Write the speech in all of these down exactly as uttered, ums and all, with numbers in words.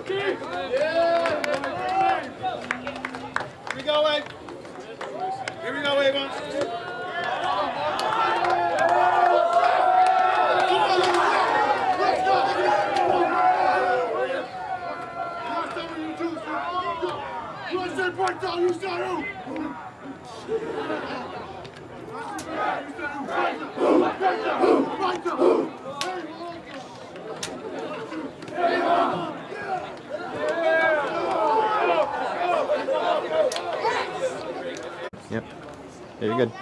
we go, Avon. Here we go, Avon. You want to say break down, you start who? Yep. Yeah, you're good.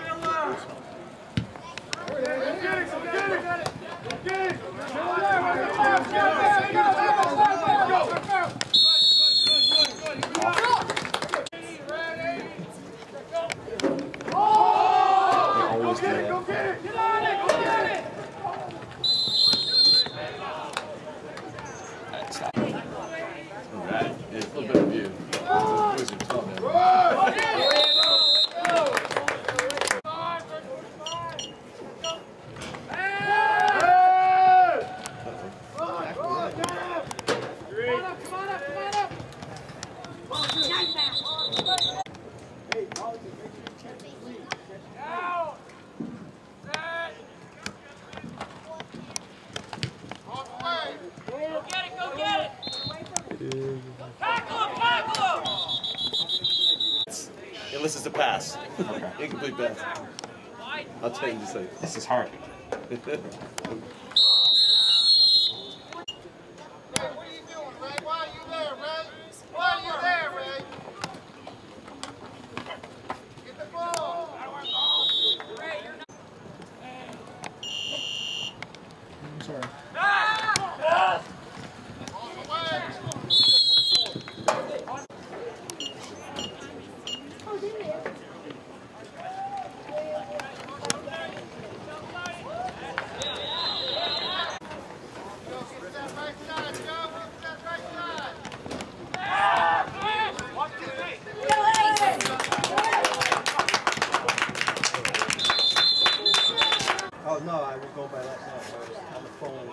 Unless it's a pass. Okay. Incomplete pass. I'll tell you just like this is hard. What are you doing, Ray? Why are you there, Ray? Why are you there, Ray? Get the ball. Ray, you're not. I'm sorry. Ah! All the way. oh no, I was going by that now. I was on the phone.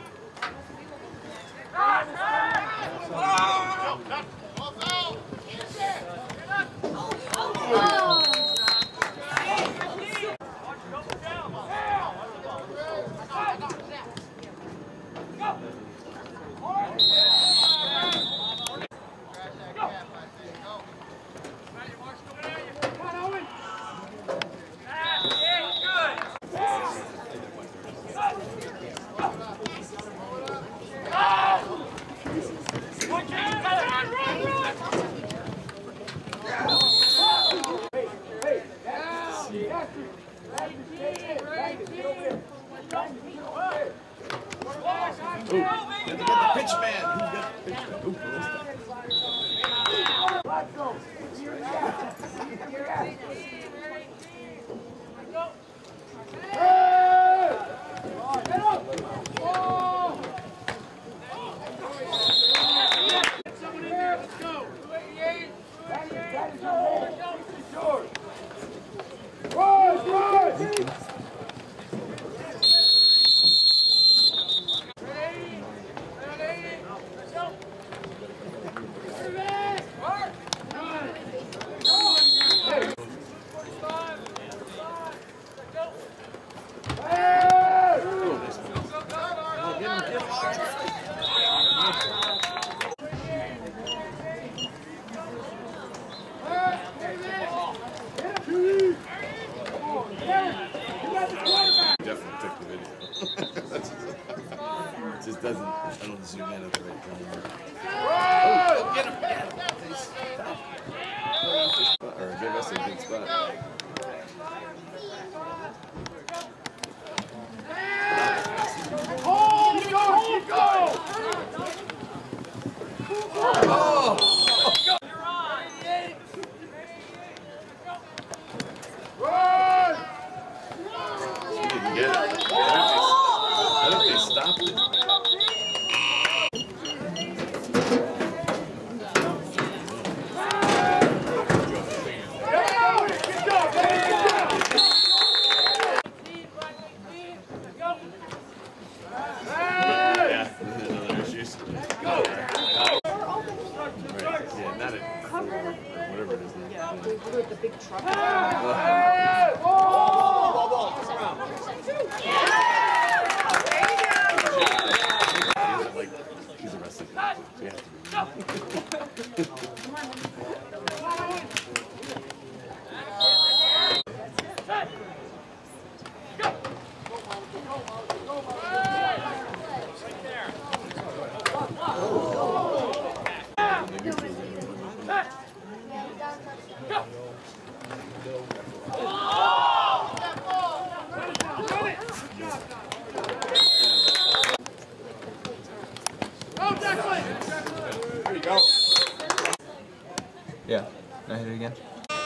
Just doesn't, I don't zoom in at the right time. Oh, get him! Get him! Stop. Or give us a good spot. Hold! Keep going! Keep going! Oh! You're on! Run! He didn't get it. I think they stopped it. Go! He's arrested. So you have to be. There you go. Yeah. Can I hit it again?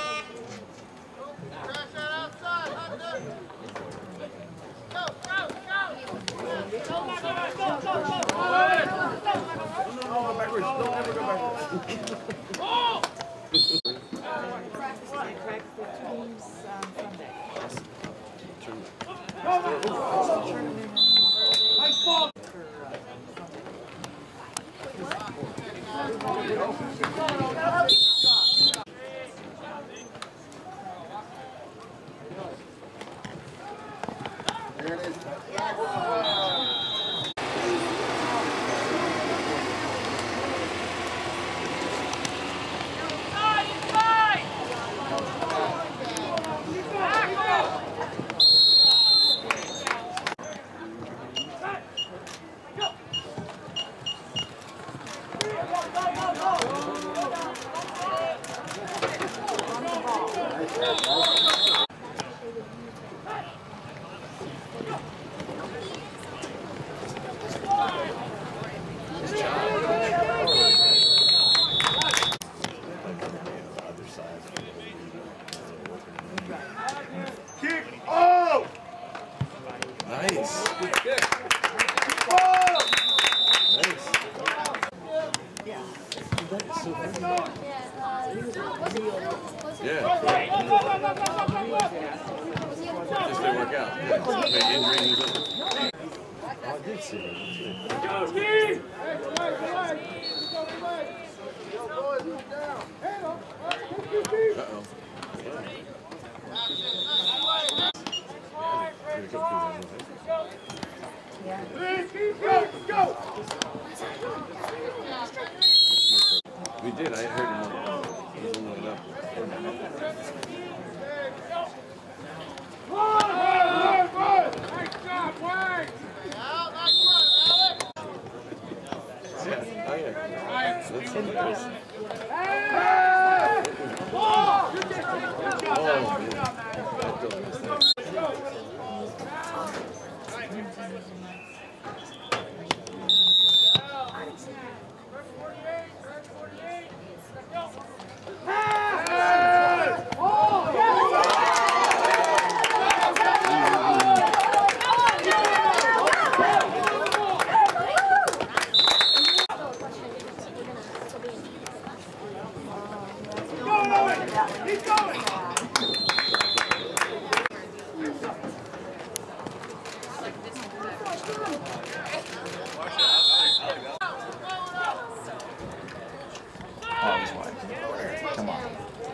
Backwards. Don't ever go backwards. There it is. Kick! Oh! Nice. Good kick. Oh! Nice. Yeah. That is so funny. Yeah. Just didn't work out. Yeah. Maybe injury and something. Oh, I did see that. Go, Steve! Uh-oh. Yeah. Go! We did. I heard him. He was warming up. Nice job, Wayne! Out, nice run, Alex! Yeah. Oh, yeah. That's something else. Oh, Keep going! Oh, this way. Come on.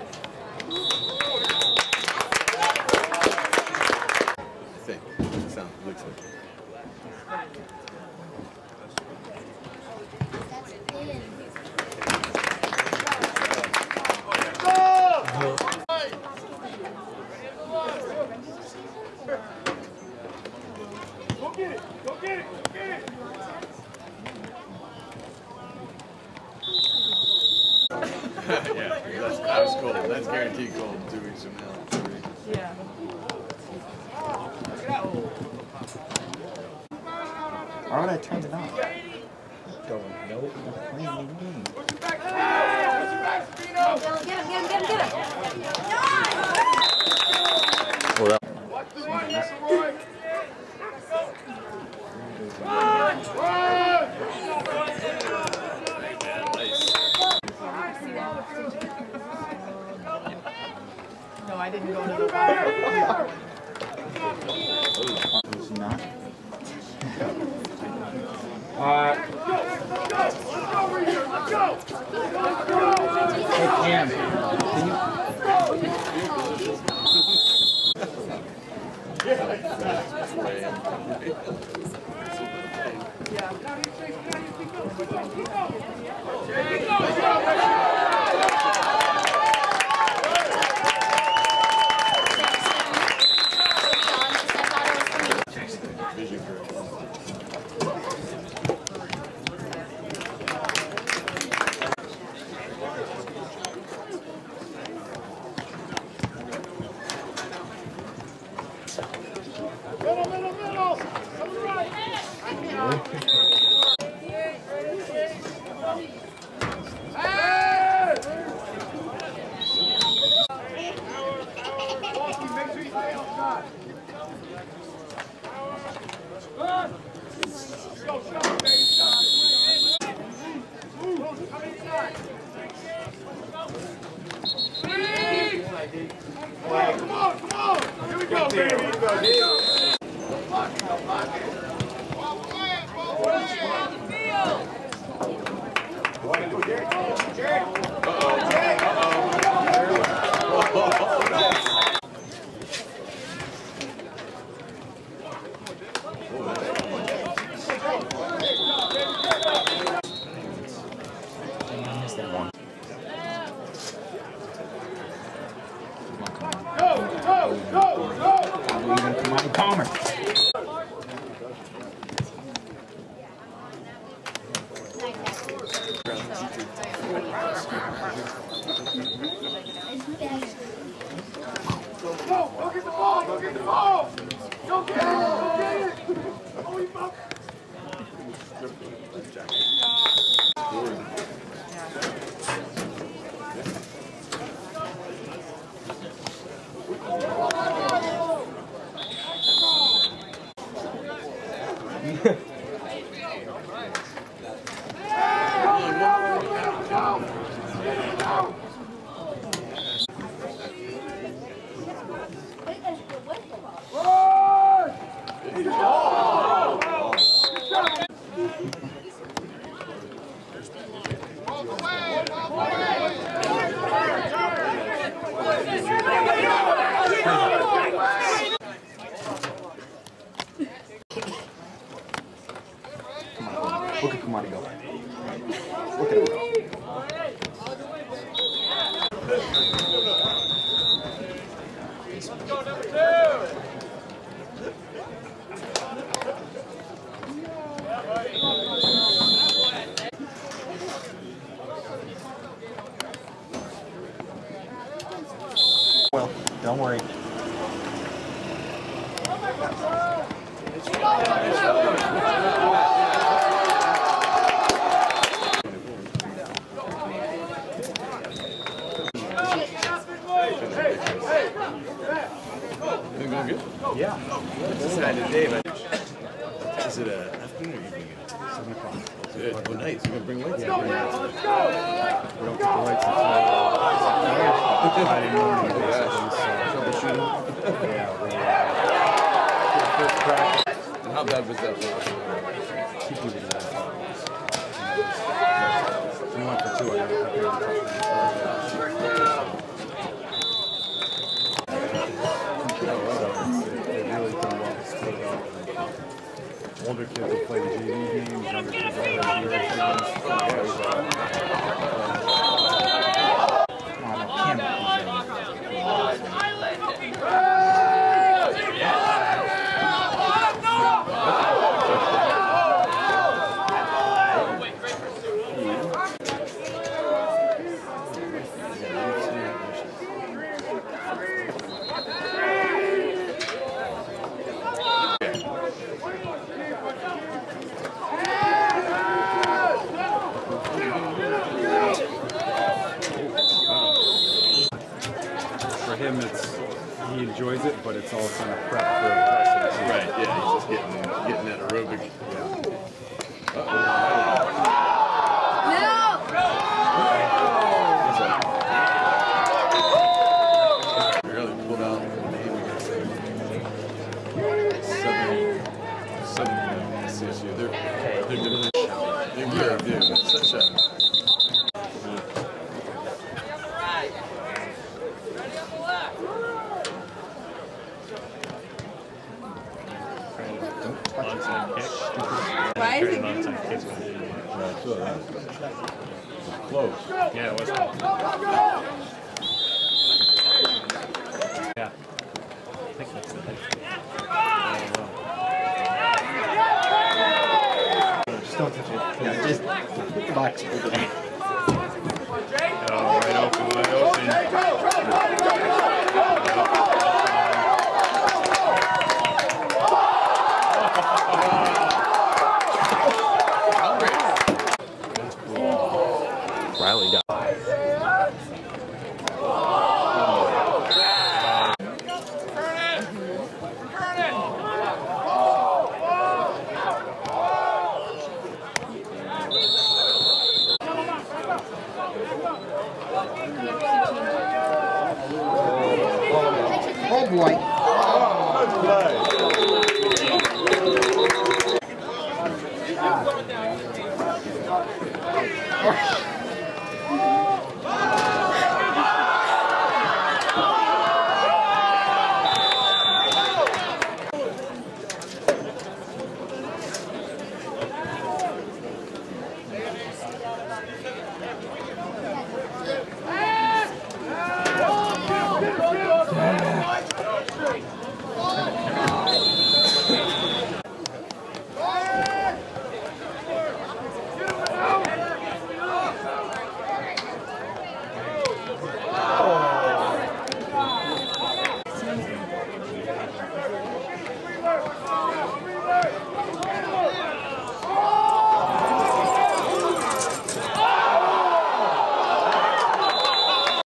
I think. Sound looks like it. Go get it! Go get it! Go get it! Yeah, that's, that was cold. That's guaranteed cold two weeks from now. Yeah. Why would I turn it off? Going, nope, not playing any games. Push it back! Push it back, Spino! Get him, get him, get him, get him! Well, that Watch the right, McElroy! Run! Run! No, I didn't go to the bar. was not. Uh, let's go! Let's go! Let's go over here! Let's go! Let's go! Hey, Cam, can you Look at Kamani go. Look at him go. Go number two. Well, don't worry. Is it going good? Yeah. Decided today, but is it a afternoon or evening? Seven o'clock. Good. Oh, nice. You gonna bring lights? Yeah, bring lights. We don't get the lights until Friday morning. Troubleshooting. Yeah, we uh, first practice. And how bad was that for us? Two people did that. We went for two. I got to prepare the older kids will play the J V games, younger kids will play the Euro games. For him, it's he enjoys it, but it's all kind of prep for the rest of the season. Right, yeah, he's just getting getting that aerobic. Yeah. Uh-oh. Really pulled out the name against Southern Southern C S U. They're they're good. They're good, dude. It's such a onside kick. Why is it An getting onside that? kick's gonna be Yeah, I saw that. It's close. Yeah, it was. Yeah. I think that's the thing. Just don't touch it. Yeah, just hit the box over there. Oh, wide open, wide open. Riley down. Oh boy. Good play.